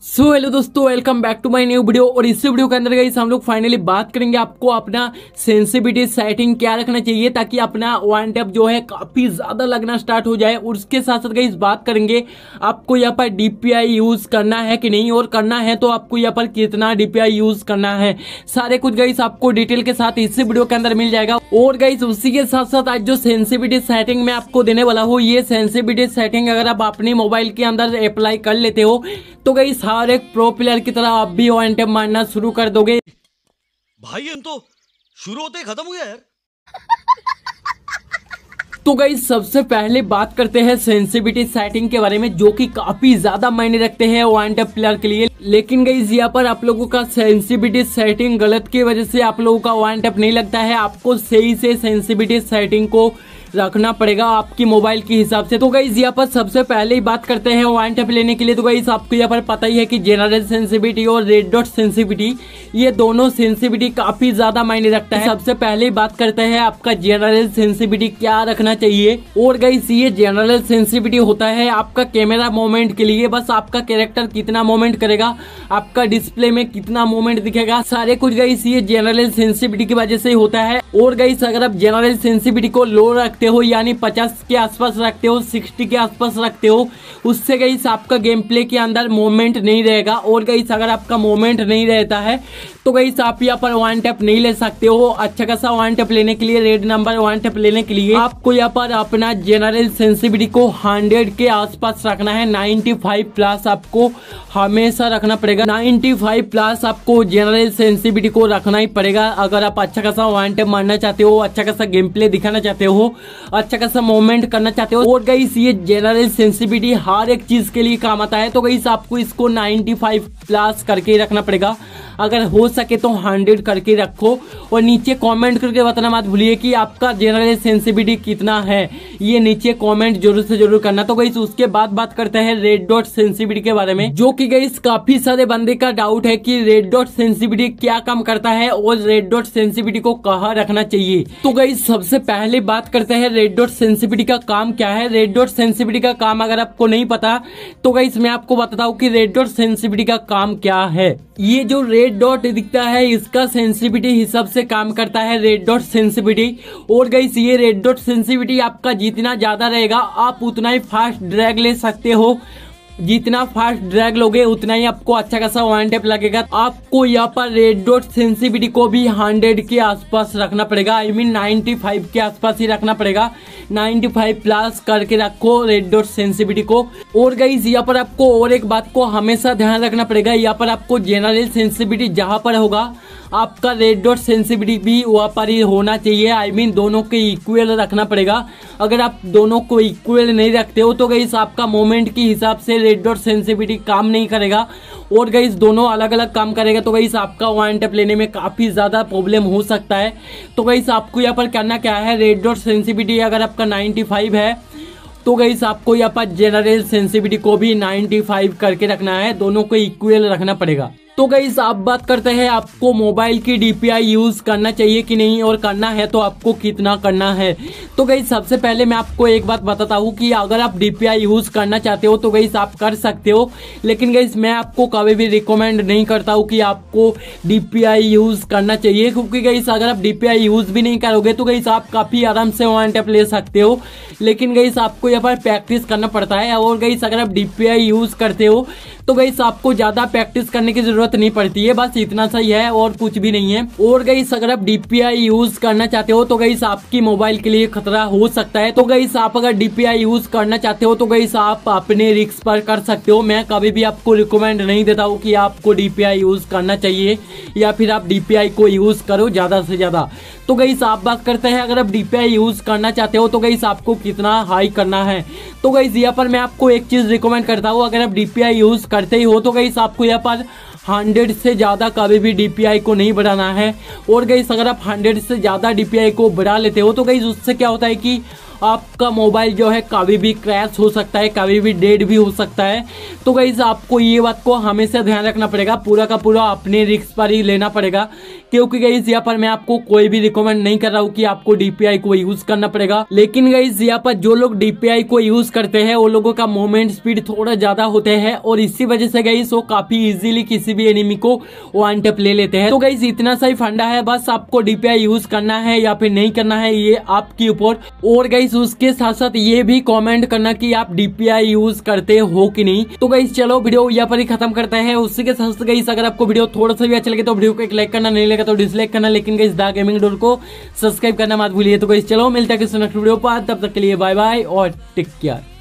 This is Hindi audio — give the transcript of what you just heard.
हेलो दोस्तों, welcome back to my new video. और इस वीडियो के अंदर गाइस हम लोग फाइनली बात करेंगे आपको अपना सेंसिटिविटी सेटिंग क्या रखना चाहिए ताकि अपना वन टैप जो है काफी ज्यादा लगना स्टार्ट हो जाए। और उसके साथ साथ गाइस बात करेंगे आपको यहाँ पर डीपीआई यूज करना है कि नहीं, और करना है तो आपको यहाँ पर कितना डीपीआई यूज करना है, सारे कुछ गाइस आपको डिटेल के साथ इस वीडियो के अंदर मिल जाएगा। और गाइस उसी के साथ साथ आज जो सेंसिटिविटी सेटिंग मैं आपको देने वाला हूँ, ये सेंसिटिविटी सेटिंग अगर आप अपने मोबाइल के अंदर अप्लाई कर लेते हो तो गाइस हर एक प्रो प्लेयर की तरह आप भी वन टैप मारना शुरू कर दोगे। भाई हम तो शुरू होते ही खत्म हो गया यार। तो गाइस सबसे पहले बात करते हैं सेंसिटिविटी सेटिंग के बारे में, जो कि काफी ज्यादा मायने रखते हैं वन टैप प्लेयर के लिए। लेकिन गाइस यहाँ पर आप लोगों का सेंसिटिविटी सेटिंग गलत की वजह से आप लोगों का वन टैप नहीं लगता है। आपको सही से सेंसिटिविटी सेटिंग को रखना पड़ेगा आपकी मोबाइल के हिसाब से। तो गाइस यहाँ पर सबसे पहले ही बात करते हैं वन टैप लेने के लिए। तो गाइस आपको यहाँ पर पता ही है कि जनरल सेंसिटिविटी और रेड डॉट सेंसिटिविटी, ये दोनों सेंसिटिविटी काफी ज्यादा मायने रखता है। सबसे पहले ही बात करते हैं आपका जनरल सेंसिटिविटी क्या रखना चाहिए। और गाइस ये जनरल सेंसिटिविटी होता है आपका कैमरा मूवमेंट के लिए, बस आपका कैरेक्टर कितना मूवमेंट करेगा, आपका डिस्प्ले में कितना मूवमेंट दिखेगा, सारे कुछ गाइस ये जनरल सेंसिटिविटी की वजह से होता है। और गाइस अगर आप जनरल सेंसिटिविटी को लो रखते हो, यानी 50 के आसपास रखते हो, 60 के आसपास रखते हो, उससे गाइस आपका गेम प्ले के अंदर मूवमेंट नहीं रहेगा। और गाइस अगर आपका मूवमेंट नहीं रहता है तो गाइस आप यहाँ पर वन टैप नहीं ले सकते हो। अच्छा खासा वन टैप लेने के लिए, रेड नंबर वन टैप लेने के लिए आपको यहाँ पर अपना जनरल सेंसिटिविटी को 100 के आसपास रखना है। 95 प्लस आपको हमेशा रखना पड़ेगा। 95 प्लस आपको जनरल सेंसिटिविटी को रखना ही पड़ेगा अगर आप अच्छा खासा वन टैप मारना चाहते हो, अच्छा खासा गेम प्ले दिखाना चाहते हो, अच्छा खासा मूवमेंट करना चाहते हो। और गाइस ये जनरल सेंसिटिविटी हर एक चीज के लिए काम आता है। तो गाइस आपको इसको 95 प्लस करके रखना पड़ेगा, अगर हो सके तो 100 करके रखो। और नीचे कमेंट करके बताना मत भूलिए कि आपका जनरल सेंसिटिविटी कितना है, ये नीचे कमेंट जरूर से जरूर करना। तो गाइस उसके बाद बात करते हैं रेड डॉट सेंसिटिविटी के बारे में, जो कि गाइस काफी सारे बंदे का डाउट है कि रेड डॉट सेंसिटिविटी क्या काम करता है और रेड डॉट सेंसिटिविटी को कहाँ रखना चाहिए। तो गाइस सबसे पहले बात करते हैं रेड डॉट सेंसिटिविटी का काम क्या है। रेड डॉट सेंसिटिविटी का काम अगर आपको नहीं पता तो गाइस मैं आपको बताता हूँ कि रेड डॉट सेंसिटिविटी का काम क्या है। ये जो रेड डॉट दिखता है इसका सेंसिटिविटी हिसाब से काम करता है रेड डॉट सेंसिटिविटी। और गाइस ये रेड डॉट सेंसिटिविटी आपका जितना ज्यादा रहेगा आप उतना ही फास्ट ड्रैग ले सकते हो। जितना फास्ट ड्रैग लोगे उतना ही आपको अच्छा खासा वन टैप लगेगा। आपको यहाँ पर रेड डॉट सेंसिटिविटी को भी 100 के आसपास रखना पड़ेगा, आई मीन 95 के आसपास ही रखना पड़ेगा। 95 प्लस करके रखो रेड डॉट सेंसिटिविटी को। और गाइस यहाँ पर आपको और एक बात को हमेशा ध्यान रखना पड़ेगा, यहाँ पर आपको जनरल सेंसिटिविटी जहाँ पर होगा आपका रेड डॉट सेंसिटिविटी भी वहाँ पर ही होना चाहिए, आई मीन दोनों के इक्वल रखना पड़ेगा। अगर आप दोनों को इक्वल नहीं रखते हो तो गाइस आपका मोमेंट के हिसाब से रेड डॉट सेंसिटिविटी काम नहीं करेगा और गाइस दोनों अलग अलग काम करेगा। तो गाइस आपका वन टैप लेने में काफी ज्यादा प्रॉब्लम हो सकता है। तो गाइस आपको यहाँ पर करना क्या है, रेड डॉट सेंसिटिविटी अगर आपका 95 है तो गाइस आपको यहाँ पर जनरल सेंसिटिविटी को भी 95 करके रखना है, दोनों को इक्वल रखना पड़ेगा। तो गाइस आप बात करते हैं आपको मोबाइल की डीपीआई यूज करना चाहिए कि नहीं, और करना है तो आपको कितना करना है। तो गाइस सबसे पहले मैं आपको एक बात बताता हूँ कि अगर आप डीपीआई यूज करना चाहते हो तो गाइस आप कर सकते हो, लेकिन गाइस मैं आपको कभी भी रिकमेंड नहीं करता हूँ कि आपको डीपीआई यूज करना चाहिए, क्योंकि गाइस अगर आप डीपीआई यूज भी नहीं करोगे तो गाइस आप काफी आराम से वन टैप ले सकते हो। लेकिन गाइस आपको यहाँ पर प्रैक्टिस करना पड़ता है। और गाइस अगर आप डीपीआई यूज करते हो तो गाइस आपको ज्यादा प्रैक्टिस करने की जरूरत नहीं पड़ती है, बस इतना सा ही है और कुछ भी नहीं है। और गाइस अगर आप डीपीआई यूज करना चाहते हो तो गाइस आपकी मोबाइल के लिए खतरा हो सकता है। तो गाइस आप अगर डीपीआई यूज करना चाहते हो तो गाइस आप अपने रिस्क पर कर सकते हो। मैं कभी भी आपको रिकमेंड नहीं देता हूँ कि आपको डीपीआई यूज करना चाहिए या फिर आप डीपीआई को यूज करो ज्यादा से ज्यादा। तो गाइस आप बात करते हैं अगर आप डीपीआई यूज करना चाहते हो तो गाइस आपको कितना हाई करना है। तो गाइस यहाँ पर मैं आपको एक चीज रिकमेंड करता हूँ, अगर आप डीपीआई यूज करते ही हो तो गाइस आपको यहाँ पर 100 से ज्यादा कभी भी डीपीआई को नहीं बढ़ाना है। और गाइस अगर आप 100 से ज्यादा डीपीआई को बढ़ा लेते हो तो गाइस उससे क्या होता है कि आपका मोबाइल जो है कभी भी क्रैश हो सकता है, कभी भी डेड भी हो सकता है। तो गाइस आपको ये बात को हमेशा ध्यान रखना पड़ेगा, पूरा का पूरा अपने रिस्क पर ही लेना पड़ेगा क्योंकि गाइस यहाँ पर मैं आपको कोई भी रिकमेंड नहीं कर रहा हूँ कि आपको DPI को यूज करना पड़ेगा। लेकिन गाइस यहाँ पर जो लोग DPI को यूज करते हैं वो लोगों का मूवमेंट स्पीड थोड़ा ज्यादा होते हैं और इसी वजह से गाइस वो काफी इजीली किसी भी एनिमी को वन टैप ले लेते हैं। तो गाइस इतना सा ही फंडा है, बस आपको DPI यूज करना है या फिर नहीं करना है ये आपके ऊपर। और गाइस उसके साथ साथ ये भी कमेंट करना कि आप DPI यूज करते हो कि नहीं। तो गाइस चलो वीडियो यहाँ पर ही खत्म करते हैं। उसी के साथ गाइस अगर आपको वीडियो थोड़ा सा भी अच्छा लगे तो वीडियो को एक लाइक करना, नहीं लगा तो डिसलाइक करना, लेकिन गाइस द गेमिंग डोर को सब्सक्राइब करना मत भूलिए। तो गाइस चलो मिलता है किसी नेक्स्ट वीडियो पर, तब तक के लिए बाय बाय और टेक केयर।